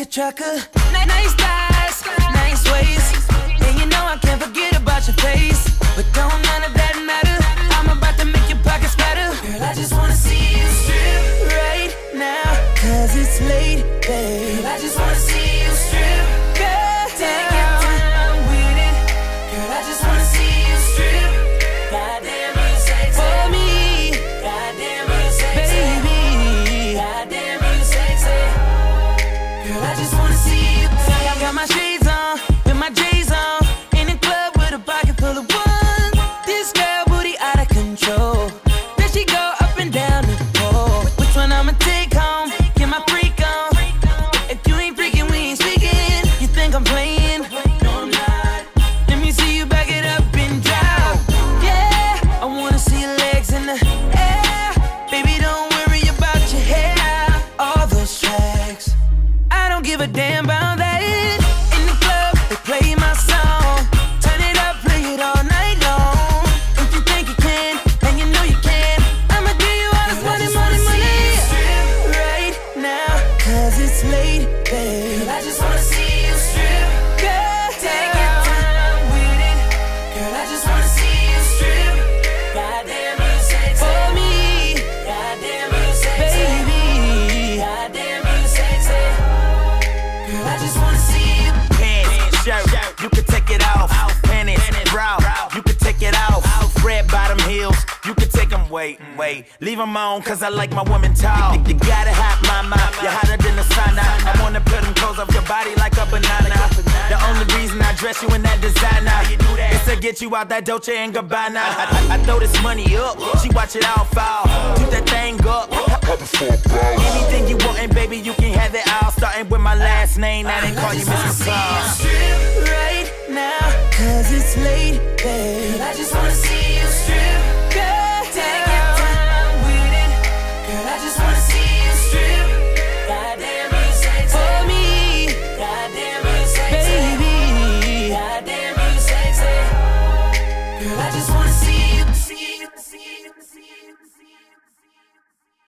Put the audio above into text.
trucker. Nice thighs, nice waist, and you know I can't forget about your face. But don't none of that matter, I'm about to make your pockets fatter. Girl, I just wanna see you strip right now, cause it's late, babe. Girl, I just wanna see you strip. Girl, take your time with it. Girl, I just wanna see you strip. Goddamn, you sexy for me. Goddamn, you sexy, baby. Goddamn, you sexy. Girl, I just wanna see you. I got my shades on, with my J's on, in the club with a pocket full of ones. This girl booty out of control. Then she go up and down the pole. Which one I'ma take home? Get my freak on. If you ain't freaking, we ain't speaking. You think I'm playing? No, I'm not. Let me see you back it up and drop. Yeah, I wanna see your legs in the air. Baby, don't worry about your hair. All those tracks, I don't give a damn about that. In the club, they play my song. Turn it up, play it all night long. If you think you can, and you know you can, I'ma give you all this money, money, money. Right now, cause it's late, babe. Girl, I just wanna see you strip. Girl, take your time with it. Girl, I just wanna see you strip. Goddamn, you sexy for me. Goddamn, you sexy, baby. Goddamn, you sexy. Girl, I just wanna see you. Pants, shirt, you can take it off. Panties, bra, you can take it off. Red bottom heels, you can take them. Wait, leave them on, cause I like my women tall. You got it hot, mama, you're hotter than the sauna. I wanna put them clothes off your body like a banana. The only reason I dress you in that designer is to get you out that Dolce and Gabbana. I throw this money up, she watch it all fall. Keep that thing up. Anything you want, and baby, you can have it all. Starting with my last name, I didn't call you Mr. Sauce. Right now, cause it's late, babe. I just wanna see you strip.